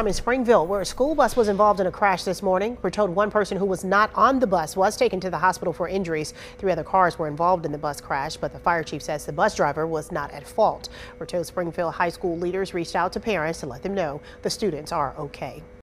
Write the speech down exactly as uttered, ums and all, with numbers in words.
I'm in Springville, where a school bus was involved in a crash this morning. We're told one person who was not on the bus was taken to the hospital for injuries. Three other cars were involved in the bus crash, but the fire chief says the bus driver was not at fault. We're told Springville high school leaders reached out to parents to let them know the students are okay.